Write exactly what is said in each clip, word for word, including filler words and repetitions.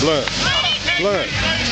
Blood. Blood.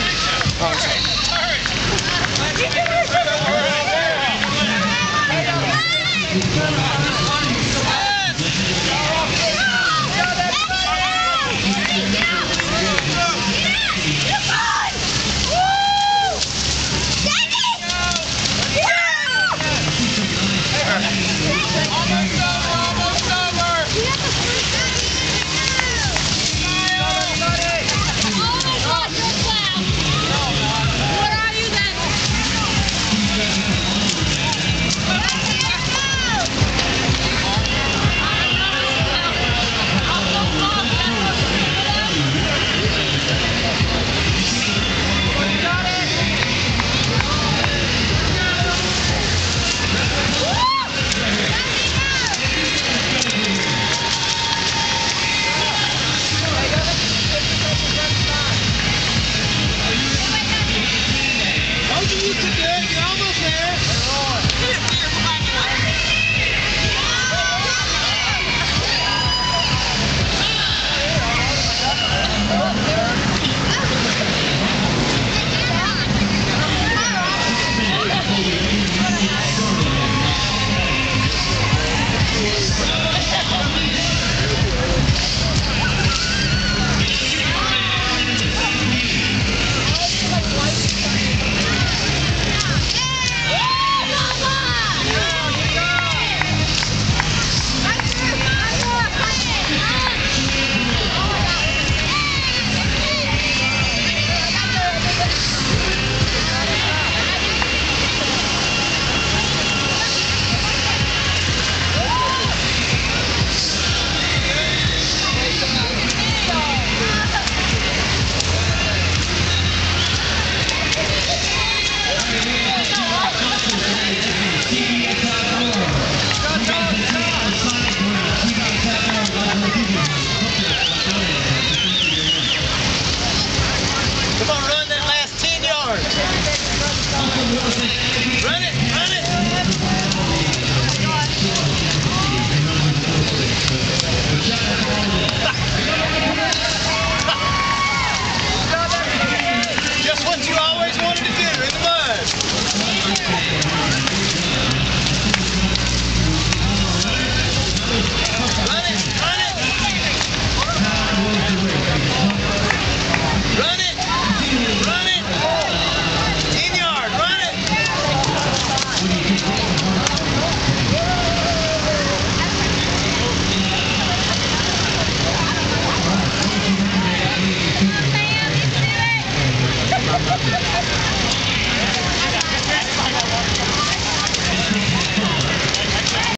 Come on, run that last ten yards. Run it, run it. Just what you always wanted to do in the mud. Run it, run it. Run it. Run it! ten yard, run it! Man, let's do it!